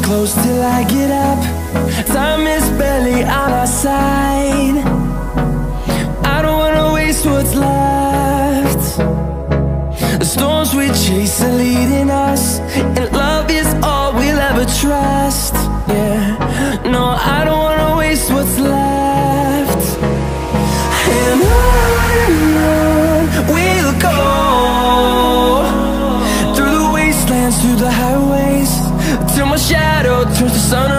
close till I get up. Time is barely on our side. I don't wanna waste what's left. The storms we chase are leading us, and love is all we'll ever trust. Yeah, no, I don't wanna waste what's left. And on we'll go, through the wastelands, through the highways, till my shadow turns to sun